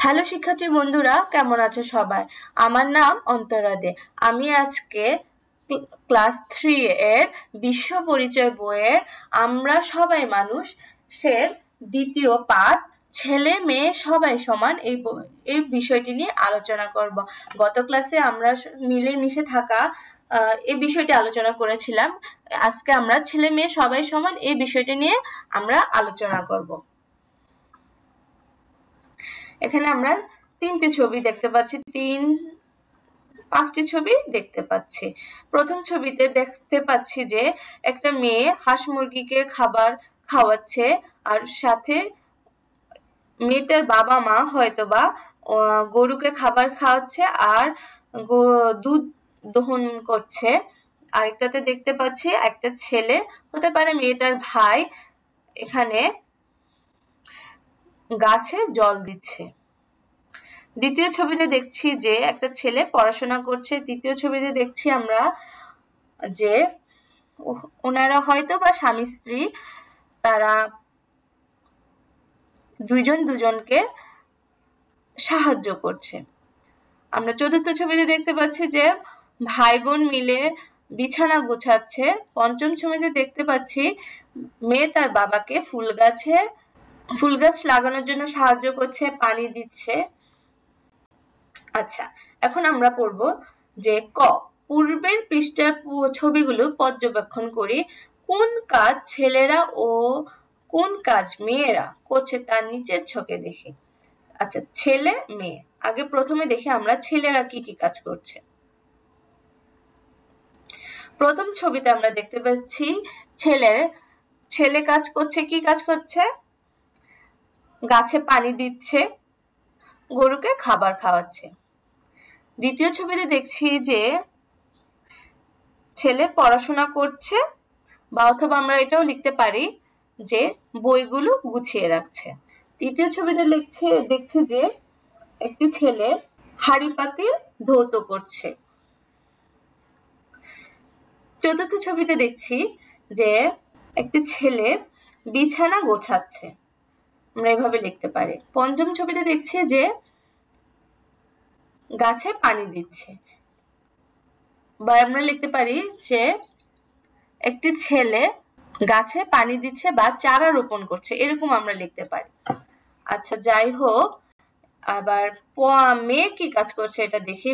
Hello শিক্ষার্থী বন্ধুরা, কেমন আছো সবাই? আমার নাম অন্তরা দে। আমি আজকে ক্লাস 3 এর বিশ্ব পরিচয় বইয়ের আমরা সবাই মানুষ এর দ্বিতীয় পাঠ ছেলে মেয়ে সবাই সমান এই বিষয়টি নিয়ে আলোচনা করব। গত ক্লাসে আমরা মিলেমিশে থাকা এই বিষয়টি আলোচনা করেছিলাম। আজকে আমরা ছেলে মেয়ে সবাই সমান এই বিষয়টি নিয়ে আমরা আলোচনা করব। এখানে আমরা তিনটি ছবি দেখতে পাচ্ছি, পাঁচটি ছবি দেখতে পাচ্ছি। প্রথম ছবিতে দেখতে পাচ্ছি যে একটা মেয়ে হাঁস মুরগিকে খাবার খাওয়াচ্ছে, আর সাথে মেয়েটার বাবা মা হয়তোবা গরুকে খাবার খাওয়াচ্ছে আর দুধ দহন করছে। আরেকটাতে দেখতে পাচ্ছি একটা ছেলে, হতে পারে মেয়েটার ভাই, এখানে গাছে জল দিচ্ছে। দ্বিতীয় ছবিতে দেখছি যে একটা ছেলে পড়াশোনা করছে। তৃতীয় ছবিতে দেখছি আমরা যে ওনারা হয়তো বা স্বামী স্ত্রী, তারা দুইজন দুজনকে সাহায্য করছে। আমরা চতুর্থ ছবিতে দেখতে পাচ্ছি যে ভাই বোন মিলে বিছানা গোছাচ্ছে। পঞ্চম ছবিতে দেখতে পাচ্ছি মেয়ে তার বাবাকে ফুল গাছ লাগানোর জন্য সাহায্য করছে, পানি দিচ্ছে। আচ্ছা, এখন আমরা পড়ব যে ক, পূর্বের পৃষ্ঠার ছবিগুলো পর্যবেক্ষণ করি। কোন কাজ ছেলেরা ও কোন কাজ মেয়েরা করছে তার নিচের ছকে দেখি। আচ্ছা, ছেলে মেয়ে, আগে প্রথমে দেখি আমরা ছেলেরা কি কি কাজ করছে। প্রথম ছবিতে আমরা দেখতে পাচ্ছি ছেলে কাজ করছে, কি কাজ করছে? গাছে পানি দিচ্ছে, গরুকে খাবার খাওয়াচ্ছে। দ্বিতীয় ছবিতে দেখছি যে ছেলে পড়াশোনা করছে, বা অথবা আমরা এটাও লিখতে পারি যে বইগুলো গুছিয়ে রাখছে। তৃতীয় ছবিতে দেখছি যে একটি ছেলে হাঁড়ি পাতিল ধৌত করছে। চতুর্থ ছবিতে দেখছি যে একটি ছেলে বিছানা গোছাচ্ছে, আমরা এভাবে লিখতে পারি। পঞ্চম ছবিতে দেখছি যে গাছে পানি দিচ্ছে, বা আমরা লিখতে পারি যে একটি ছেলে গাছে পানি দিচ্ছে বা চারা রোপণ করছে, এরকম আমরা লিখতে পারি। আচ্ছা, যাই হোক, আবার মেয়ে কি কাজ করছে এটা দেখি।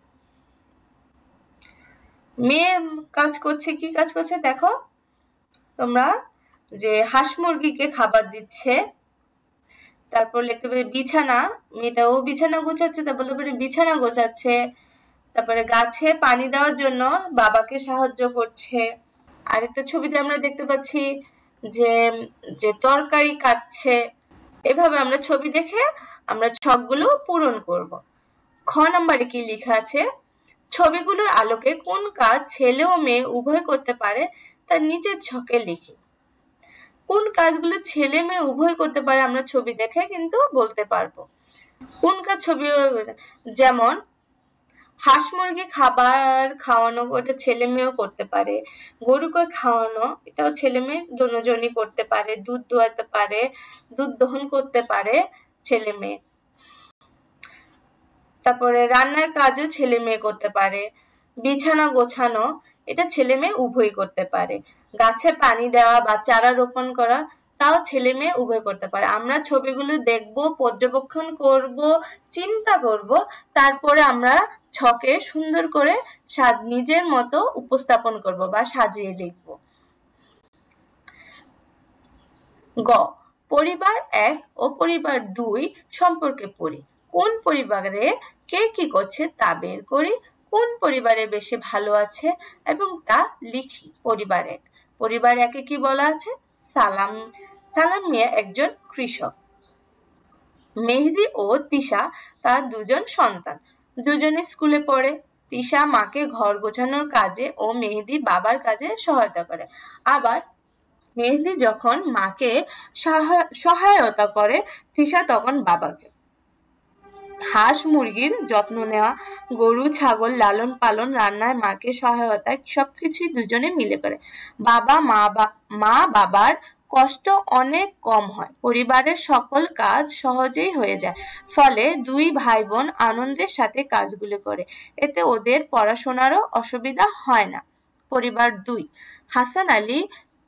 মেয়ে কাজ করছে, কি কাজ করছে দেখো তোমরা, যে হাঁস মুরগিকে খাবার দিচ্ছে। তারপর লিখতে পারি বিছানা, মেয়েটাও বিছানা গোছাচ্ছে, তারপর বিছানা গোছাচ্ছে। তারপরে গাছে পানি দেওয়ার জন্য বাবাকে সাহায্য করছে। আরেকটা ছবিতে আমরা দেখতে পাচ্ছি যে তরকারি কাটছে। এভাবে আমরা ছবি দেখে আমরা ছকগুলো পূরণ করব। খ নম্বরে কি লেখা আছে? ছবিগুলোর আলোকে কোন কাজ ছেলে ও মেয়ে উভয় করতে পারে তার নিচের ছকে লিখি। কোন কাজগুলো ছেলে মেয়ে উভয় করতে পারে আমরা ছবি দেখে কিন্তু বলতে পারবো। কোন কাজ ছবি, যেমন হাঁস মুরগি খাবার খাওয়ানো, ওটা ছেলে মেয়েও করতে পারে। গরুকে খাওয়ানো, এটাও ছেলে মেয়ে দুজনই করতে পারে। দুধ দোয়াতে পারে, দুধ দহন করতে পারে ছেলে মেয়ে। তারপরে রান্নার কাজও ছেলে মেয়ে করতে পারে। বিছানা গোছানো, এটা ছেলে মেয়ে উভয় করতে পারে। গাছে পানি দেওয়া বা চারা রোপণ করা, তাও ছেলে মেয়ে উভয় করতে পারে। আমরা ছবিগুলো দেখব, পর্যবেক্ষণ করব, চিন্তা করব, তারপরে আমরা ছকে সুন্দর করে নিজের মতো উপস্থাপন করব বা সাজিয়ে লিখব। গ, পরিবার 1 ও পরিবার 2 সম্পর্কে পড়ি। কোন পরিবারে কে কি করছে তা বের করি। কোন পরিবারে বেশি ভালো আছে এবং তা লিখি। পরিবার 1, পরিবার 1-এ কি বলা আছে? সালাম মিয়া একজন কৃষক। মেহেদি ও তিশা তার দুজন সন্তান, দুজনে স্কুলে পড়ে। তিশা মাকে ঘর গোছানোর কাজে ও মেহেদি বাবার কাজে সহায়তা করে। আবার মেহেদি যখন মাকে সহায়তা করে, তিশা তখন বাবাকে। হাঁস মুরগির যত্ন নেওয়া, গরু ছাগল লালন পালন, রান্নায় মাকে সহায়তা, সবকিছুই দুজনে মিলে করে। মা বাবার কষ্ট অনেক কম হয়, পরিবারের সকল কাজ সহজেই হয়ে যায়, ফলে দুই ভাই বোন আনন্দের সাথে কাজগুলো করে, এতে ওদের পড়াশোনারও অসুবিধা হয় না। পরিবার 2, হাসান আলী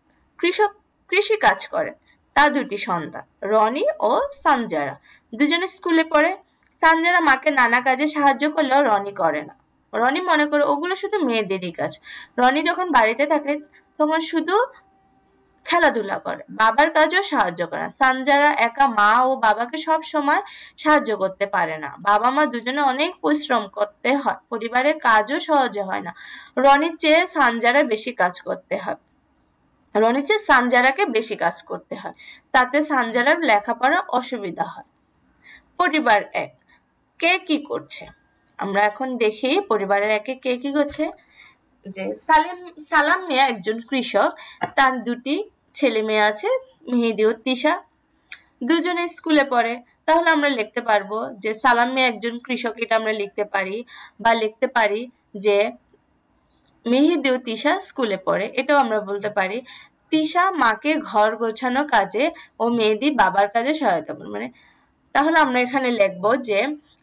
কৃষি কাজ করেন। তার দুটি সন্তান রনি ও সানজারা, দুজনে স্কুলে পড়ে। সানজারা মাকে নানা কাজে সাহায্য করলেও রনি করে না। রনি মনে করে ওগুলো শুধু মেয়েদেরই কাজ। রনি যখন বাড়িতে থাকে তখন শুধু খেলাধুলা করে, বাবার কাজও সাহায্য করে না। সানজারা একা মা ও বাবাকে সব সময় সাহায্য করতে পারে না, বাবা মা দুজনে অনেক পরিশ্রম করতে হয়, পরিবারের কাজও সহজে হয় না। রনির চেয়ে সানজারা বেশি কাজ করতে হয়, রনির চেয়ে সানজারাকে বেশি কাজ করতে হয়, তাতে সানজারার লেখাপড়ার অসুবিধা হয়। পরিবার 1, কে কি করছে? আমরা এখন দেখি পরিবারের 1-এ কে কি করছে। যে সালাম মিয়া একজন কৃষক, তার দুটি ছেলে মেয়ে আছে, মেহেদি ও তিশা, দুজনে স্কুলে পড়ে। তাহলে আমরা লিখতে পারবো যে সালাম মিয়া একজন কৃষক, এটা আমরা লিখতে পারি, বা লিখতে পারি যে মেহেদি ও তিশা স্কুলে পড়ে, এটাও আমরা বলতে পারি। তিশা মাকে ঘর গোছানো কাজে ও মেহেদি বাবার কাজে সহায়তা করে, মানে তাহলে আমরা এখানে লিখবো যে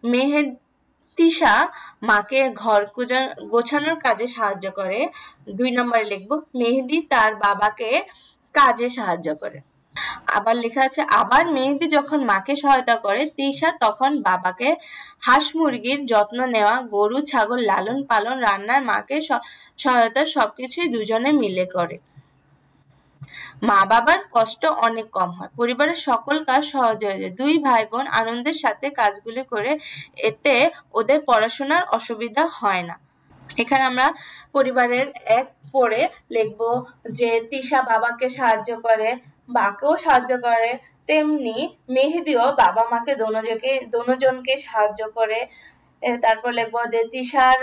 তিশা মাকে ঘর গোছানোর কাজে সাহায্য করে। 2 নম্বরে লিখবো মেহেদি তার বাবাকে কাজে সাহায্য করে। আবার লেখা আছে, আবার মেহেদি যখন মাকে সহায়তা করে, তিশা তখন বাবাকে হাঁস মুরগির যত্ন নেওয়া, গরু ছাগল লালন পালন, রান্নায় মাকে সহায়তা, সবকিছুই দুজনে মিলে করে। মা বাবার কষ্ট অনেক কম হয়, পরিবারের সকল কাজ সহজ হয়ে যায়, দুই ভাই বোন আনন্দের সাথে কাজগুলি করে, এতে ওদের পড়াশোনার অসুবিধা হয় না। এখানে আমরা পরিবারের 1 পড়ে লিখবো যে তিশা বাবাকে সাহায্য করে, মাকেও সাহায্য করে, তেমনি মেহেদিও বাবা মাকে দোনোজনকে সাহায্য করে। তারপর লিখবো যে তিশার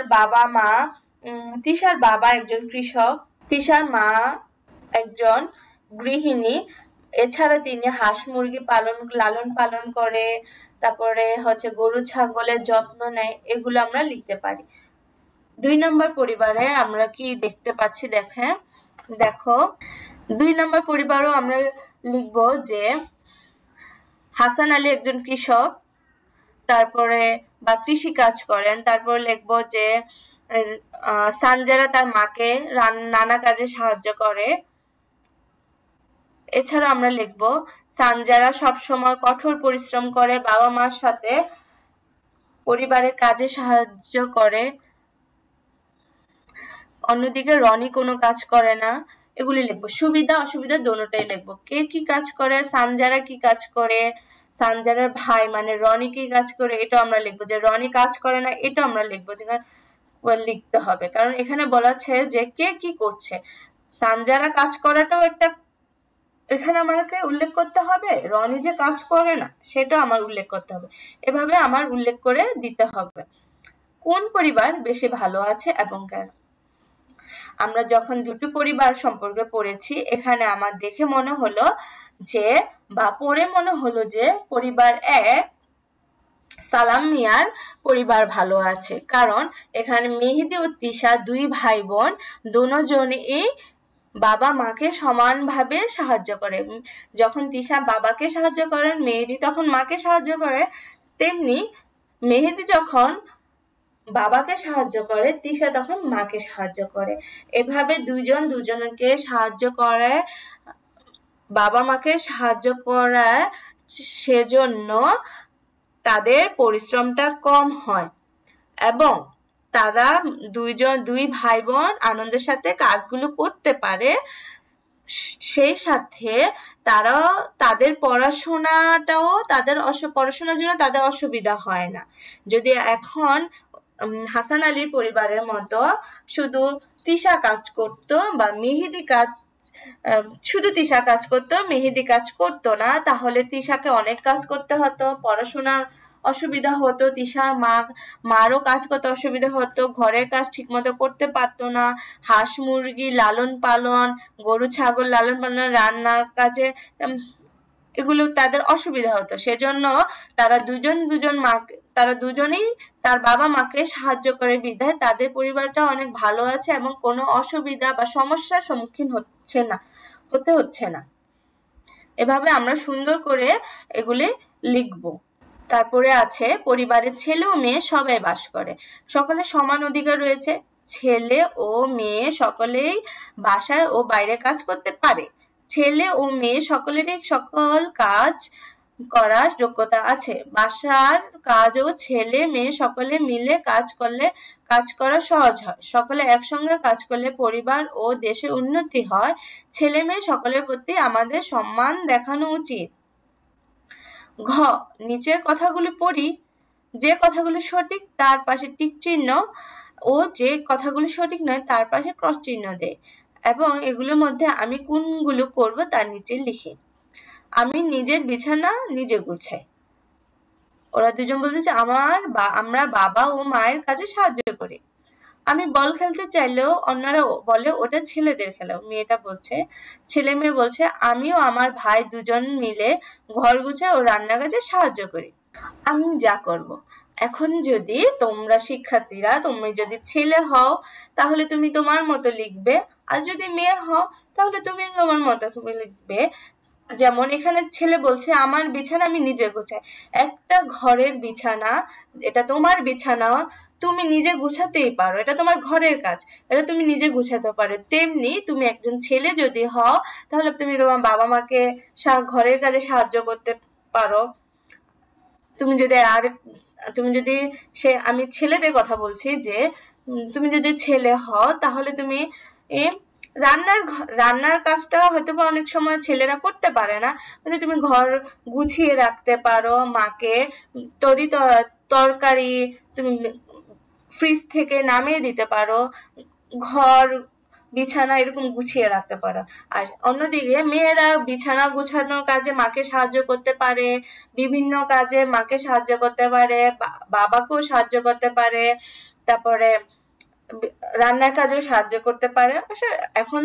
বাবা একজন কৃষক, তিশার মা একজন গৃহিণী, এছাড়া তিনি হাঁস মুরগি লালন পালন করে, তারপরে হচ্ছে গরু ছাগলের যত্ন নেয়, এগুলো আমরা লিখতে পারি। 2 নম্বর পরিবারে আমরা কি দেখতে পাচ্ছি, দেখো 2 নম্বর পরিবারও আমরা লিখব যে হাসান আলী একজন কৃষক, তারপরে বা কৃষি কাজ করেন। তারপর লিখব যে সানজারা তার মাকে নানা কাজে সাহায্য করে। এছাড়া আমরা লিখব সানজারা সবসময় কঠোর পরিশ্রম করে, বাবা মার সাথে পরিবারের কাজে সাহায্য করে। অন্যদিকে রনি কোনো কাজ করে না, এগুলি লিখবো। সুবিধা অসুবিধা দোনোটাই লিখবো। কে কি কাজ করে, সানজারা কি কাজ করে, সানজারার ভাই মানে রনি কি কাজ করে, এটা আমরা লিখবো। যে রনি কাজ করে না, এটা আমরা লিখবো, লিখতে হবে, কারণ এখানে বলা আছে যে কে কি করছে। সানজারা কাজ করাটাও একটা এখানে আমাকে উল্লেখ করতে হবে, রনি যে কাজ করে না সেটা আমার উল্লেখ করতে হবে, এভাবে আমার উল্লেখ করে দিতে হবে। কোন পরিবার বেশি ভালো আছে এবং কেন? আমরা যখন দুটো পরিবার সম্পর্কে পড়েছি, এখানে আমার দেখে মনে হলো যে বা পড়ে মনে হলো যে পরিবার 1 সালাম মিয়ার পরিবার ভালো আছে, কারণ এখানে মেহেদি ও তিশা দুই ভাই বোন দুজনেই বাবা মাকে সমানভাবে সাহায্য করে। যখন তিশা বাবাকে সাহায্য করেন, মেহেদি তখন মাকে সাহায্য করে, তেমনি মেহেদি যখন বাবাকে সাহায্য করে, তিশা তখন মাকে সাহায্য করে। এভাবে দুজনকে সাহায্য করে, বাবা মাকে সাহায্য করায়, সেজন্য তাদের পরিশ্রমটা কম হয় এবং তারা দুই ভাই বোন আনন্দের সাথে কাজগুলো করতে পারে। সেই সাথে তারা তাদের পড়াশোনার জন্য তাদের অসুবিধা হয় না। যদি এখন হাসান আলীর পরিবারের মতো শুধু তিশা কাজ করতো বা শুধু তিশা কাজ করতো, মেহেদি কাজ করতো না, তাহলে তিশাকে অনেক কাজ করতে হতো, পড়াশোনার অসুবিধা হতো, তিশার মারও কাজ করতে অসুবিধা হতো, ঘরের কাজ ঠিকমতো করতে পারতো না, হাঁস মুরগি লালন পালন, গরু ছাগল লালন পালন, রান্না কাজে এগুলো তাদের অসুবিধা হতো। সেজন্য তারা দুজনেই তার বাবা মাকে সাহায্য করে, বিধায় তাদের পরিবারটা অনেক ভালো আছে এবং কোনো অসুবিধা বা সমস্যার সম্মুখীন হতে হচ্ছে না। এভাবে আমরা সুন্দর করে এগুলি লিখব। তারপরে আছে পরিবারের ছেলে ও মেয়ে সবাই বাস করে, সকলে সমান অধিকার রয়েছে। ছেলে ও মেয়ে সকলেই বাসায় ও বাইরে কাজ করতে পারে। ছেলে ও মেয়ে সকলেরই সকল কাজ করার যোগ্যতা আছে। বাসার কাজও ছেলে মেয়ে সকলে মিলে কাজ করলে কাজ করা সহজ হয়। সকলে একসঙ্গে কাজ করলে পরিবার ও দেশের উন্নতি হয়। ছেলে মেয়ে সকলের প্রতি আমাদের সম্মান দেখানো উচিত। ঘ, নিচের কথাগুলি পড়ি। যে কথাগুলো সঠিক তার পাশে টিক চিহ্ন ও যে কথাগুলো সঠিক নয় তার পাশে ক্রস চিহ্ন দেয় এবং এগুলোর মধ্যে আমি কোনগুলো করব তার নিচে লিখি। আমি নিজের বিছানা নিজে গুছাই। ওরা দুজন বলতেছে আমরা বাবা ও মায়ের কাজে সাহায্য করি। আমি বল খেলতে চাইলেও অন্যরা বলে ওটা ছেলেদের খেলা। মেয়েটা বলছে, ছেলে মেয়ে বলছে আমিও আমার ভাই দুজন মিলে ঘর গুছাই ও রান্না কাজে সাহায্য করি। আমি যা করব। এখন যদি তোমরা শিক্ষার্থীরা তুমি যদি ছেলে হও তাহলে তুমি তোমার মতো লিখবে, আর যদি মেয়ে হও তাহলে তুমি তোমার মতো লিখবে। যেমন এখানে ছেলে বলছে আমার বিছানা আমি নিজে গুছাই। একটা ঘরের বিছানা, এটা তোমার বিছানা, তুমি নিজে গুছাতেই পারো, এটা তোমার ঘরের কাজ, এটা তুমি নিজে গুছাতে পারো। তেমনি তুমি একজন ছেলে যদি হও তাহলে তুমি তোমার বাবা মাকে ঘরের কাজে সাহায্য করতে পারো। তুমি যদি আমি ছেলেদের কথা বলছি, যে তুমি যদি ছেলে হও তাহলে তুমি রান্নার কাজটা হয়তো বা অনেক সময় ছেলেরা করতে পারে না, কিন্তু তুমি ঘর গুছিয়ে রাখতে পারো। মাকে তরকারি তুমি ফ্রিজ থেকে নামিয়ে দিতে পারো, ঘর বিছানা এরকম গুছিয়ে রাখতে পারো। আর অন্যদিকে মেয়েরা বিছানা গুছানোর কাজে মাকে সাহায্য করতে পারে, বিভিন্ন কাজে মাকে সাহায্য করতে পারে, বাবাকেও সাহায্য করতে পারে, তারপরে রান্নার কাজেও সাহায্য করতে পারে। এখন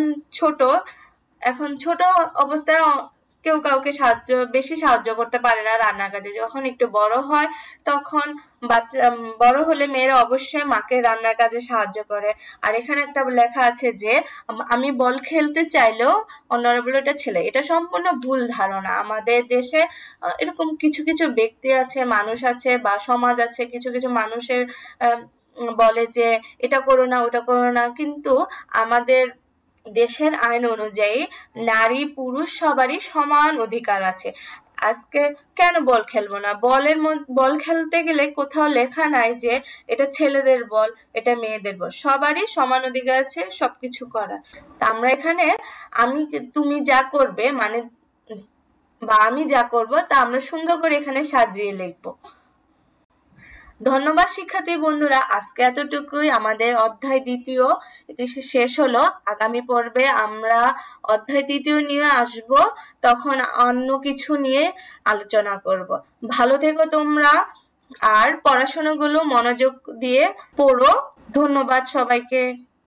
ছোট অবস্থায় কেউ কাউকে বেশি সাহায্য করতে পারে না রান্নার কাজে। যখন একটু বড় হয় তখন বড় হলে মেয়েরা অবশ্যই মাকে রান্নার কাজে সাহায্য করে। আর এখানে একটা লেখা আছে যে আমি বল খেলতে চাইলেও অন্যরা বলে এটা ছেলে। এটা সম্পূর্ণ ভুল ধারণা। আমাদের দেশে এরকম কিছু কিছু ব্যক্তি আছে, মানুষ আছে বা সমাজ আছে, কিছু কিছু মানুষের বলে যে এটা করো না ওটা করো না, কিন্তু আমাদের দেশের আইন অনুযায়ী নারী পুরুষ সবারই সমান অধিকার আছে। আজকে কেন বল খেলবো না? বল খেলতে গেলে কোথাও লেখা নাই যে এটা ছেলেদের বল এটা মেয়েদের বল, সবারই সমান অধিকার আছে সবকিছু করার। তা আমরা এখানে তুমি যা করবে মানে বা আমি যা করব তা আমরা সুন্দর করে এখানে সাজিয়ে লিখবো। ধন্যবাদ শিক্ষার্থী বন্ধুরা, আজকে এতটুকুই। আমাদের অধ্যায় দ্বিতীয় এটি শেষ হলো। আগামী পর্বে আমরা অধ্যায় তৃতীয় নিয়ে আসব, তখন অন্য কিছু নিয়ে আলোচনা করব। ভালো থেকো তোমরা, আর পড়াশোনাগুলো মনোযোগ দিয়ে পড়ো। ধন্যবাদ সবাইকে।